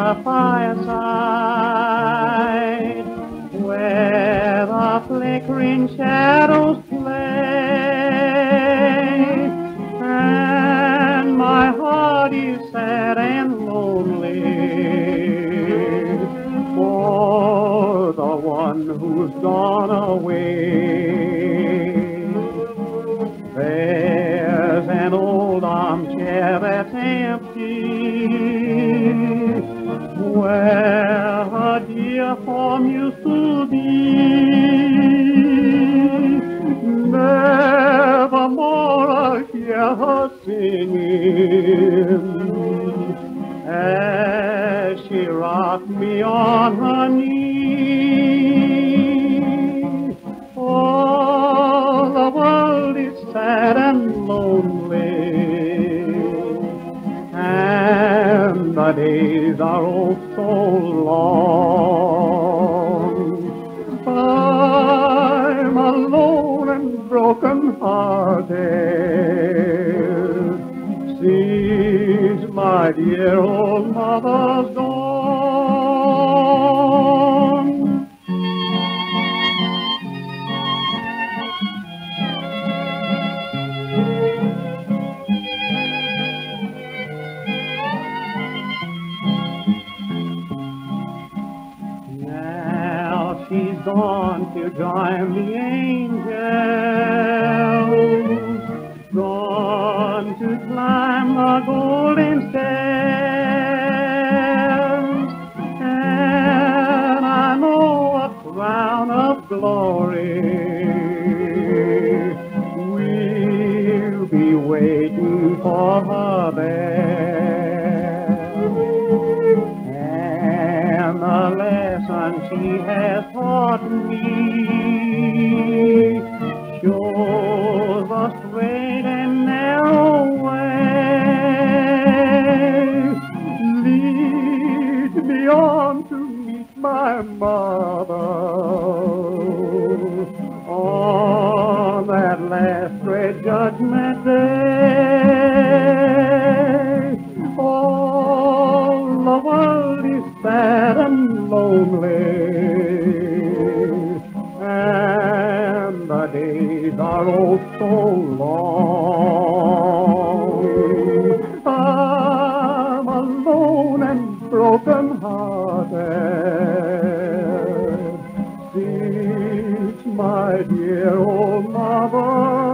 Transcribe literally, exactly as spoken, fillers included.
the fireside, where the flickering shadows play, and my heart is sad and lonely for the one who's gone away. There's an old armchair that's empty, where her dear form used to be. Nevermore I'll hear her singing as she rocked me on her knee. All the world is sad and lonely, and the days are oh so long. I'm alone and broken-hearted since my dear old mother's gone. She's gone to join the angels, gone to climb the golden stairs, and I know a crown of glory will be waiting for her there. And the lesson she has taught me shows the straight and narrow way. Lead me on to meet my mother on that last great judgment day. All the world is sad and lonely, and the days are oh so long. I'm alone and broken-hearted since my dear old mother